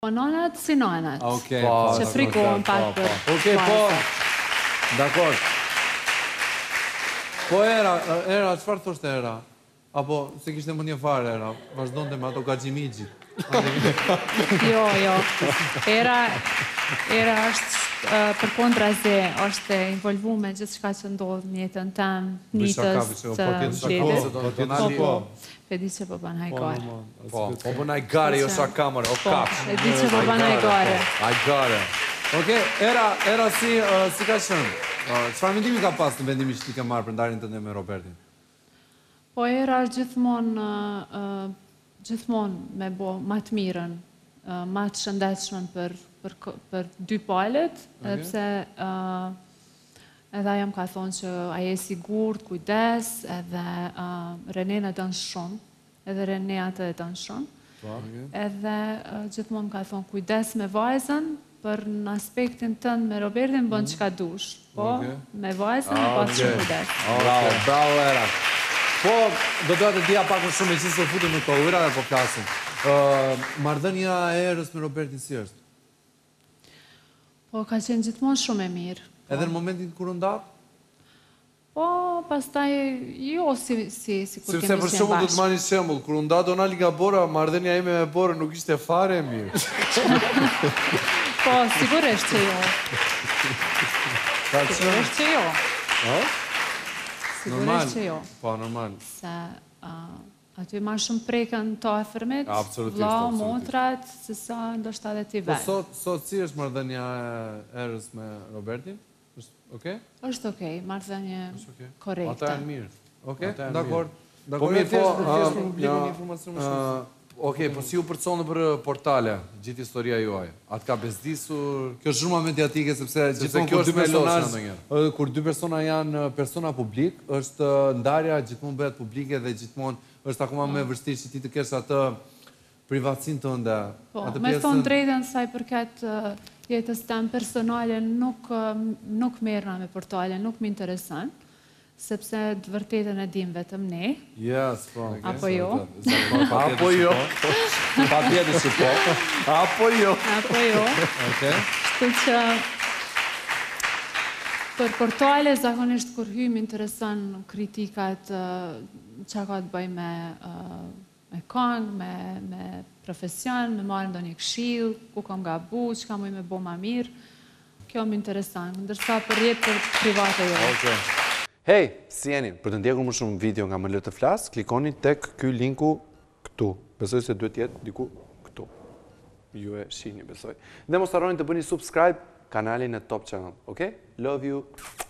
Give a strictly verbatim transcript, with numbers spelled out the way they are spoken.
Po nonat si nonat. Okej, Që frikohen pak për... Okej, po... Dakor. Po Era, Era, çfarë thoshte Era? Apo se kishte më një fare Era, vazhdonte me ato gaxhimigjit. Jo, jo. Era, Era është për kontra se është involvu me gjithë shka që ndodhë në jetën tem, njëtës të vjetit. Po, po. E di që po bën hajgare. Po, po bën hajgare, jo sa kamër, o kapsh. E di që po bën hajgare. Hajgare. Okej, Era, Era si ka qenë? Çfarë mendimi ka pas në vendimin që ti ke marrë për ndarjen tënde me Robertin? Po Era gjithmonë gjithmonë me bo ma të mirën, ma të shëndetshmën për për dy palët, edhepse edhe jam ka thonë që aje e sigurt, kujdes, edhe Renena dënë shumë, edhe Renea të e dënë shumë. Edhe gjithmonë ka thonë kujdes me vajzën, për në aspektin tënë me Robertin bënë që ka dush. Po, me vajzën e pasë shumë kujdes. Bravo, bravo Era. Po, do doja të dija pak më shumë e që se futu në to ujra dhe po flasim. Marrëdhënia e Erës me Robertin si është? Po, ka qenë gjithmonë shumë e mirë. Edhe në momentin kur u ndat? Po, pastaj, jo si kur kemi qenë bashkë. Sepse për shumë do të marrë një shembull, kur u nda Donali nga Bora, marrëdhënia ime me Bora nuk ishte fare e mirë. Po, sigurisht që jo. Sigurisht që jo. Sigurisht që jo. Po, normal. Se aty ma shumë preken të afërmit, vla, motrat, se sa ndoshta dhe ti vetë. Po, sot si është marrëdhënia e Erës me Robertin? është okej? Është okej, marrëdhënie korrekte. Ata janë mirë. Okej, dakor. Po mirë, po... Publiku një informacion më shumë. Okej, po si u përconë për portale, gjithë historia juaj? Atë ka bezdisur... Kjo është shumë mediatike, sepse gjithmonë kur dy persona janë persona publik, është ndarja gjithmonë bëhet publike dhe gjithmonë është akoma me vështirë që ti të kesh atë privatsin të ndë. Po, me thonë drejtën saj përket jetës tem personale nuk merna me portale, nuk më interesan, sepse të vërtetën e dim vetëm ne. Yes, po. Apo jo. Apo jo. Pa tjetë që po. Apo jo. Apo jo. Shtu që për portale, zakonisht kur hymë interesan kritikat që ka të bëj me këngë, me profesion, me marrë ndo një këshill, ku kam gabu, që kam ujë me bo ma mirë. Kjo më interesan, ndërsa për jetë për private jo. Hej, si jeni, për të ndjekur më shumë video nga Më Le të flas, klikoni tek ky linku këtu. Besoj se duhet jetë diku këtu. Ju e shihni, besoj. Dhe mos harroni të bëni subscribe kanalin e Top Channel, okay? Love you.